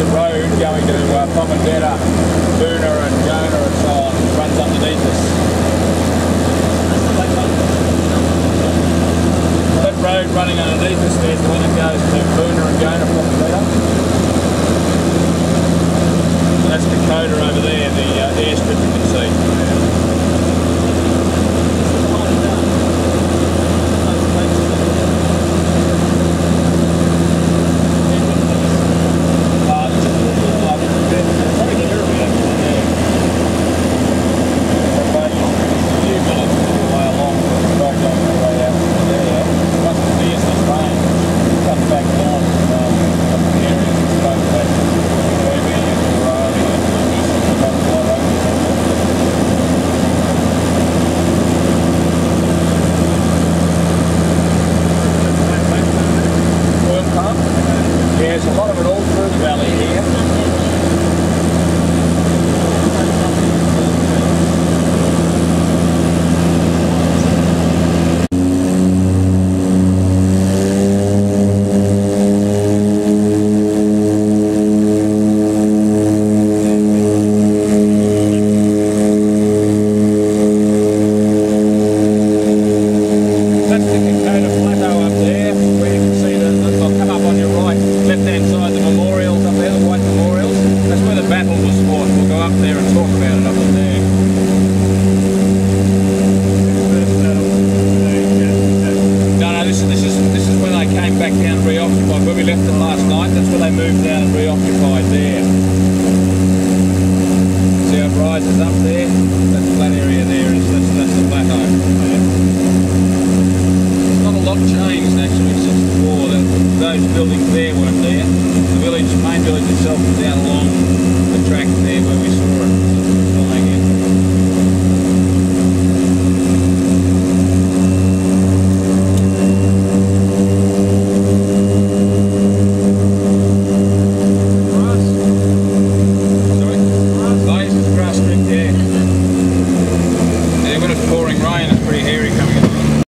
the road going to Pomondetta, Boona and Jonah and so on runs underneath us. That road running underneath us there is the one that goes to Boona and Jonah, Pomondetta. And that's Kokoda over there, the airstrip you can see. There's a lot of it all through the valley here. That's the Kokoda Plateau up there, where you can see they'll come up on your right, left-hand side, the memorials up there, the white memorials. That's where the battle was fought. We'll go up there and talk about it up there. No, this is when they came back down and reoccupied. Where we left them last night, that's where they moved down and reoccupied there. See how it rises up there? That flat area there that's the plateau. Not a lot changed actually since before. Those buildings there weren't there. The village, main village itself was down along the track there where we saw